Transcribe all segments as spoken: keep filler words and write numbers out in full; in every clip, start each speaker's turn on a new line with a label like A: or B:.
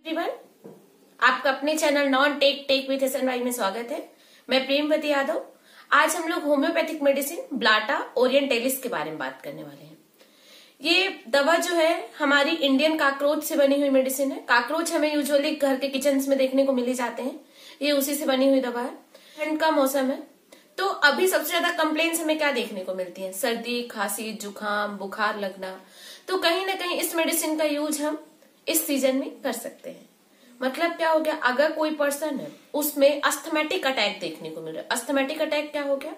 A: Everyone, आपका अपने channel non tech tech with S N Y में स्वागत है। मैं प्रेमवती यादव। आज हम लोग होम्योपैथिक मेडिसिन ब्लाटा ओरिएंटेलिस के बारे में बात करने वाले हैं। ये दवा जो है हमारी इंडियन काकरोच से बनी हुई मेडिसिन है। काकरोच हमें यूजुअली घर के किचन में देखने को मिल ही जाते हैं। ये उसी से बनी हुई दवा है। ठंड का मौसम है तो अभी सबसे ज्यादा कंप्लेंट्स हमें क्या देखने को मिलती है? सर्दी, खांसी, जुकाम, बुखार लगना। तो कहीं ना कहीं इस मेडिसिन का यूज हम इस सीजन में कर सकते हैं। मतलब क्या हो गया, अगर कोई पर्सन है उसमें अस्थमेटिक अटैक देखने को मिल रहा है। अस्थमेटिक अटैक क्या हो गया?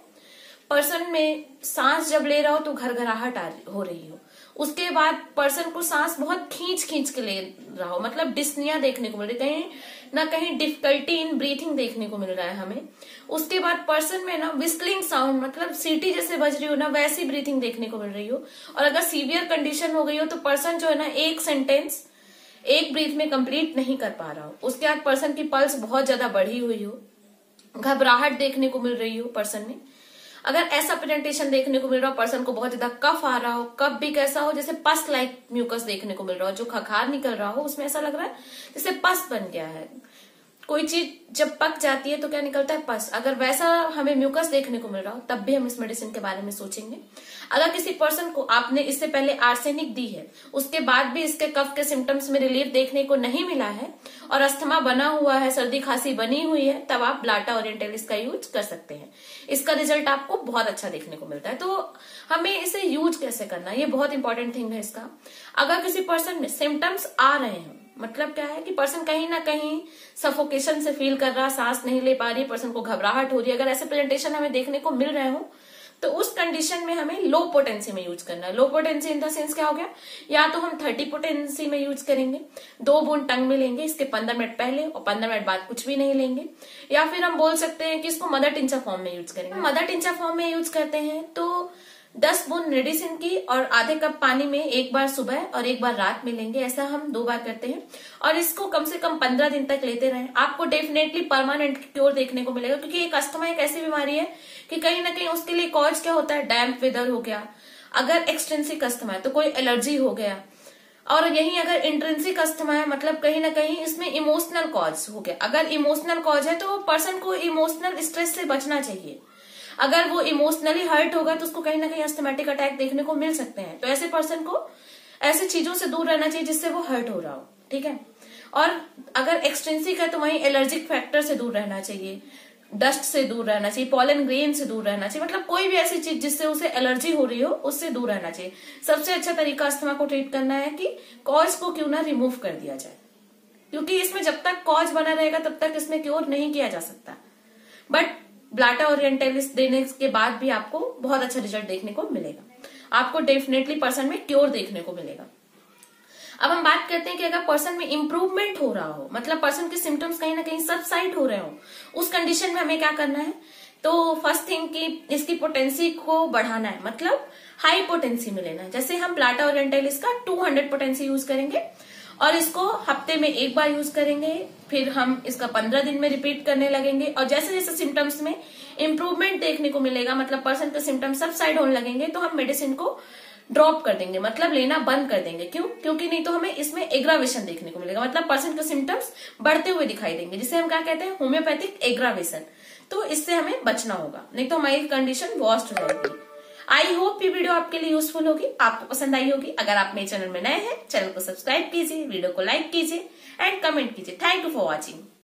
A: पर्सन में सांस जब ले रहा हो तो घरघराहट हो रही हो, उसके बाद पर्सन को सांस बहुत खींच खींच के ले रहा हो, मतलब डिस्निया देखने को मिल रही है, कहीं ना कहीं डिफिकल्टी इन ब्रीथिंग देखने को मिल रहा है हमें। उसके बाद पर्सन में ना विस्लिंग साउंड, मतलब सीटी जैसे बज रही हो ना, वैसी ब्रीथिंग देखने को मिल रही हो। और अगर सीवियर कंडीशन हो गई हो तो पर्सन जो है ना एक सेंटेंस एक ब्रीथ में कंप्लीट नहीं कर पा रहा हो। उसके बाद पर्सन की पल्स बहुत ज्यादा बढ़ी हुई हो, घबराहट देखने को मिल रही हो पर्सन में। अगर ऐसा प्रेजेंटेशन देखने को मिल रहा हो, पर्सन को बहुत ज्यादा कफ आ रहा हो, कफ भी कैसा हो, जैसे पस लाइक म्यूकस देखने को मिल रहा हो, जो खखार निकल रहा हो उसमें ऐसा लग रहा है जैसे पस बन गया है। कोई चीज जब पक जाती है तो क्या निकलता है? पस। अगर वैसा हमें म्यूकस देखने को मिल रहा हो तब भी हम इस मेडिसिन के बारे में सोचेंगे। अगर किसी पर्सन को आपने इससे पहले आर्सेनिक दी है, उसके बाद भी इसके कफ के सिम्टम्स में रिलीफ देखने को नहीं मिला है और अस्थमा बना हुआ है, सर्दी खांसी बनी हुई है, तब आप ब्लाटा ओरिएंटेलिस का यूज कर सकते हैं। इसका रिजल्ट आपको बहुत अच्छा देखने को मिलता है। तो हमें इसे यूज कैसे करना, ये बहुत इंपॉर्टेंट थिंग है इसका। अगर किसी पर्सन में सिम्टम्स आ रहे हैं, मतलब क्या है कि पर्सन कहीं ना कहीं सफोकेशन से फील कर रहा, सांस नहीं ले पा रही, पर्सन को घबराहट हो रही है, अगर ऐसे प्रेजेंटेशन हमें देखने को मिल रहे हो तो उस कंडीशन में हमें लो पोटेंसी में यूज करना है। Low potency in the sense क्या हो गया, या तो हम थर्टी पोटेंसी में यूज करेंगे, दो बूंद टंग में लेंगे इसके पंद्रह मिनट पहले और पंद्रह मिनट बाद कुछ भी नहीं लेंगे, या फिर हम बोल सकते हैं कि इसको मदर टिंचर फॉर्म में यूज करेंगे। मदर टिंचर फॉर्म में यूज करते हैं तो दस बूंद मेडिसिन की और आधे कप पानी में एक बार सुबह और एक बार रात में लेंगे। ऐसा हम दो बार करते हैं और इसको कम से कम पंद्रह दिन तक लेते रहें। आपको डेफिनेटली परमानेंट क्योर देखने को मिलेगा, क्योंकि एक अस्थमा एक ऐसी बीमारी है कि कहीं ना कहीं उसके लिए कॉज क्या होता है? डैम्प वेदर हो गया, अगर एक्सटेंसिक अस्थमा है तो कोई एलर्जी हो गया, और यही अगर इंट्रिंसिक अस्थमा है मतलब कहीं ना कहीं इसमें इमोशनल कॉज हो गया। अगर इमोशनल कॉज है तो पर्सन को इमोशनल स्ट्रेस से बचना चाहिए। अगर वो इमोशनली हर्ट होगा तो उसको कहीं ना कहीं अस्थमेटिक अटैक देखने को मिल सकते हैं। तो ऐसे पर्सन को ऐसे चीजों से दूर रहना चाहिए जिससे वो हर्ट हो रहा हो, ठीक है। और अगर एक्सटेंसिक है तो वहीं एलर्जिक फैक्टर से दूर रहना चाहिए, डस्ट से दूर रहना चाहिए, पॉलन ग्रेन से दूर रहना चाहिए, मतलब कोई भी ऐसी चीज जिससे उसे एलर्जी हो रही हो उससे दूर रहना चाहिए। सबसे अच्छा तरीका अस्थमा को ट्रीट करना है कि कॉज को क्यों ना रिमूव कर दिया जाए, क्योंकि इसमें जब तक कॉज बना रहेगा तब तक इसमें क्योर नहीं किया जा सकता। बट ब्लाटा ओरिएंटेलिस देने के बाद भी आपको बहुत अच्छा रिजल्ट देखने को मिलेगा, आपको डेफिनेटली पर्सन में क्योर देखने को मिलेगा। अब हम बात करते हैं कि अगर पर्सन में इंप्रूवमेंट हो रहा हो, मतलब पर्सन के सिम्टम्स कहीं ना कहीं सबसाइड हो रहे हो, उस कंडीशन में हमें क्या करना है? तो फर्स्ट थिंग कि इसकी पोटेंसी को बढ़ाना है, मतलब हाई पोटेंसी में लेना है। जैसे हम ब्लाटा ओरिएंटेलिस का टू हंड्रेड पोटेंसी यूज करेंगे और इसको हफ्ते में एक बार यूज करेंगे, फिर हम इसका पंद्रह दिन में रिपीट करने लगेंगे और जैसे जैसे सिम्टम्स में इंप्रूवमेंट देखने को मिलेगा, मतलब पर्सन के सिम्टम्स सबसाइड होने लगेंगे, तो हम मेडिसिन को ड्रॉप कर देंगे, मतलब लेना बंद कर देंगे। क्यों? क्योंकि नहीं तो हमें इसमें एग्रावेशन देखने को मिलेगा, मतलब पर्सन के सिम्टम्स बढ़ते हुए दिखाई देंगे, जिसे हम क्या कहते हैं? Homeopathic aggravation. तो इससे हमें बचना होगा, नहीं तो हमारी कंडीशन वर्स्ट हो जाएगी। आई होप ये वीडियो आपके लिए यूजफुल होगी, आपको पसंद आई होगी। अगर आप मेरे चैनल में नए हैं, चैनल को सब्सक्राइब कीजिए, वीडियो को लाइक कीजिए एंड कमेंट कीजिए। Thank you for watching.